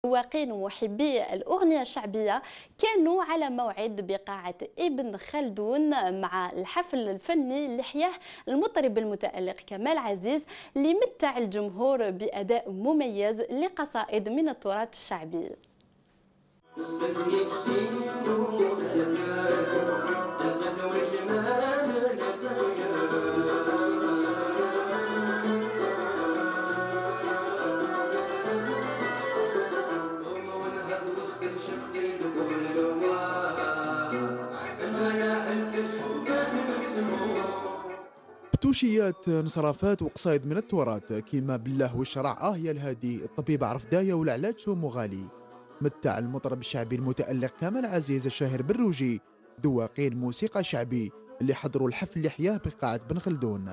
متذوقين ومحبي الأغنية الشعبية كانوا على موعد بقاعة ابن خلدون مع الحفل الفني اللي حياه المطرب المتألق كمال عزيز، اللي متع الجمهور بأداء مميز لقصائد من التراث الشعبي. بتوشيات نصرافات وقصايد من التراث كيما بالله والشرع يا الهادي الطبيب عرف دايا والعلاج سومو غالي. متع المطرب الشعبي المتألق كمال عزيز الشاهر بالروجي ذواقين موسيقى شعبي اللي حضروا الحفل اللي حياه بقاعة بن خلدون.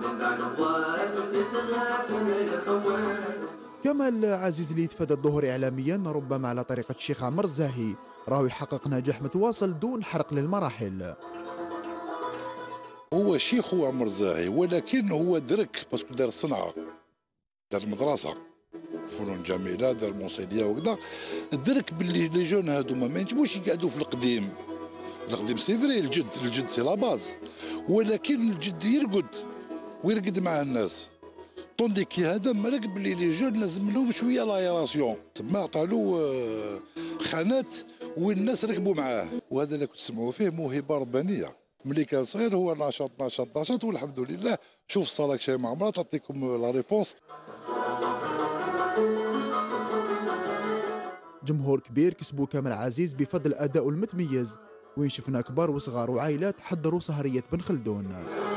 كمال عزيز اللي يتفادى الظهور إعلاميا ربما على طريقة الشيخ عمر الزاهي راهو يحقق نجاح متواصل دون حرق للمراحل. هو شيخ هو عمر الزاهي، ولكن هو درك باسكو دار الصنعه، دار المدرسه فنون جميله، دار موسيقيه وكذا. درك باللي لي جون هذوما ما ينجموش يقعدوا في القديم. القديم سي فري، الجد سي لا باز، ولكن الجد يرقد مع الناس. طوندي كي هذا مالك باللي لي جون لازم لهم شويه لايراسيون، تما عطا له خانات والناس ركبوا معاه، وهذا اللي كنت تسمعوا فيه موهبه ربانيه. ملي كان صغير هو نشاط والحمد لله. شوف الصلاه شي معمره تعطيكم لا ريبونس. جمهور كبير كسبوا كمال عزيز بفضل أدائه المتميز، وين شفنا كبار وصغار وعائلات حضروا سهرية بن خلدون.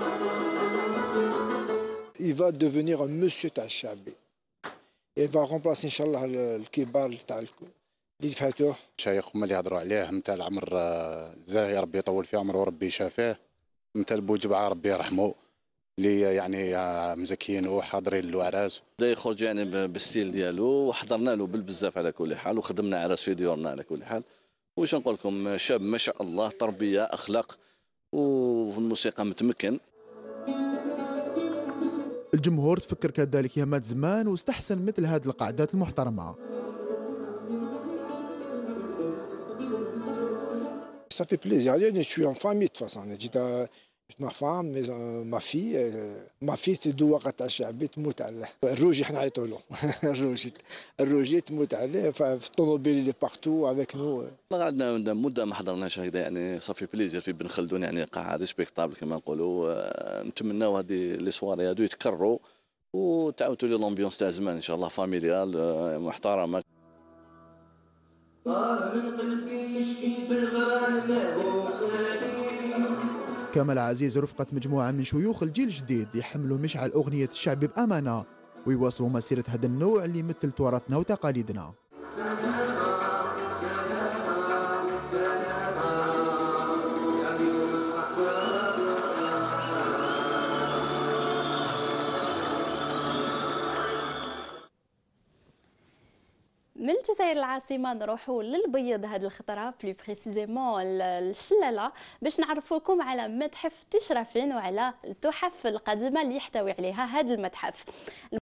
Il va devenir un monsieur تاع الشعبي. Il va remplacer ان شاء الله الكبار تاع اللي فاتوه. شيخ هما اللي هضروا عليه، نتاع العمر زاهي ربي يطول في عمره وربي يشافيه، نتاع بوجبعه ربي يرحمه، اللي يعني مزكيين وحاضرين له عراس. بدا يخرج يعني بالستيل ديالو، وحضرنا له بالبزاف على كل حال، وخدمنا عراس في ديورنا على كل حال. واش نقول لكم، شاب ما شاء الله، تربيه اخلاق وفي الموسيقى متمكن. الجمهور تفكر كذلك يا مات زمان واستحسن مثل هذه القعدات المحترمه. Ça fait plaisir. Je suis en famille de toute façon. Ma femme, ma fille. Ma fille تدوق تاع الشعبي تموت عليه. الروجي حنا نعيطوا له. الروجي تموت عليه في الطوموبيل اللي بارتو افيك نو. عندنا مده ما حضرناش هكذا، يعني صافي بليزير في بن خلدون، يعني قاعه ريسبكتابل كما نقولوا. نتمناو هذه لي سواري هذو يتكرروا وتعاودوا لي لومبيونس تاع زمان ان شاء الله، فاميليال محترمه. من قلبي يشكي بالغرام ما هو سليم. كمال عزيز رفقة مجموعة من شيوخ الجيل الجديد يحملوا مشعل أغنية الشعب بأمانة ويواصلوا مسيرة هذا النوع اللي يمثل تراثنا وتقاليدنا. من الجزائر العاصمه نروحوا للبيض هذه الخطره بلو بريسيزيمون الشلاله باش نعرفوا لكم على متحف تشرفين وعلى التحف القديمه اللي يحتوي عليها هذا المتحف.